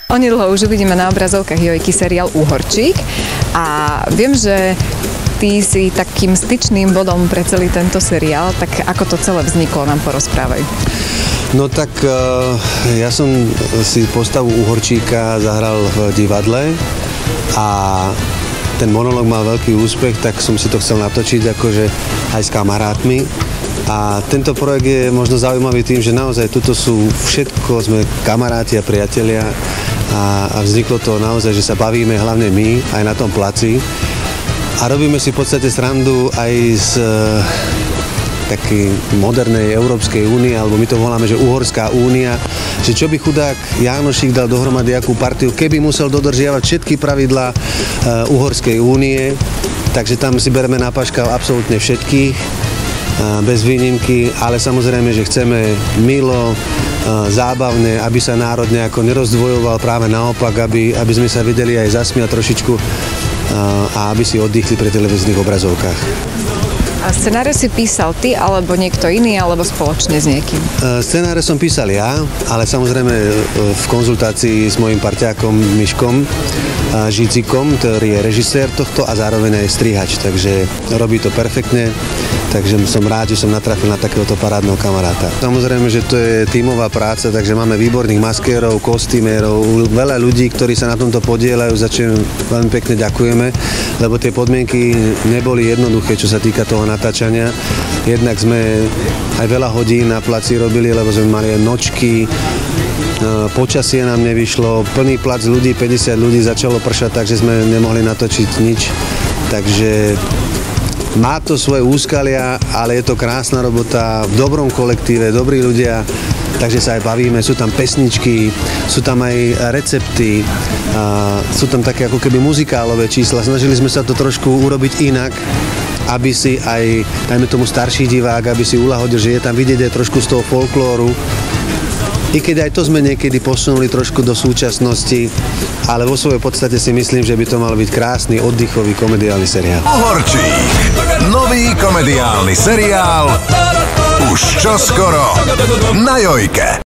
Onedlho už uvidíme na obrazovkách Jojky seriál Uhorčík a viem, že ty si takým styčným bodom pre celý tento seriál, tak ako to celé vzniklo, nám porozprávaj. No tak ja som si postavu Uhorčíka zahral v divadle a ten monológ mal veľký úspech, tak som si to chcel natočiť akože aj s kamarátmi. A tento projekt je možno zaujímavý tým, že naozaj tuto sú všetko, sme kamaráti a priatelia a vzniklo to naozaj, že sa bavíme hlavne my, aj na tom placi. A robíme si v podstate srandu aj z takej modernej Európskej únie, alebo my to voláme, že Uhorská únia, že čo by chudák Jánošík dal dohromady akú partiu, keby musel dodržiavať všetky pravidlá Uhorskej únie, takže tam si bereme na paškal absolútne všetkých, bez výnimky, ale samozrejme, že chceme milo, zábavne, aby sa národ nejako nerozdvojoval, práve naopak, aby sme sa vedeli aj zasmiať trošičku a aby si oddychli pri televíznych obrazovkách. A scenáre si písal ty, alebo niekto iný, alebo spoločne s niekým? Scenáre som písal ja, ale samozrejme v konzultácii s mojím parťákom Miškom Židzikom, ktorý je režisér tohto a zároveň aj strihač, takže robí to perfektne, takže som rád, že som natrafil na takéhoto parádneho kamaráta. Samozrejme, že to je tímová práca, takže máme výborných maskérov, kostýmérov, veľa ľudí, ktorí sa na tomto podieľajú, za čo veľmi pekne ďakujeme, lebo tie podmienky neboli jednoduché, čo sa týka toho natáčania. Jednak sme aj veľa hodín na placi robili, lebo sme mali aj nočky, počasie nám nevyšlo, plný plac ľudí, 50 ľudí, začalo pršať, takže sme nemohli natočiť nič. Takže má to svoje úskalia, ale je to krásna robota, v dobrom kolektíve, dobrí ľudia, takže sa aj bavíme, sú tam pesničky, sú tam aj recepty, sú tam také ako keby muzikálové čísla. Snažili sme sa to trošku urobiť inak, aby si aj, dajme tomu starší divák, aby si uľahodil, že je tam vidieť aj trošku z toho folklóru. I keď aj to sme niekedy posunuli trošku do súčasnosti, ale vo svojej podstate si myslím, že by to mal byť krásny, oddychový, komediálny seriál. Uhorčík, nový komediálny seriál, už čoskoro na Jojke.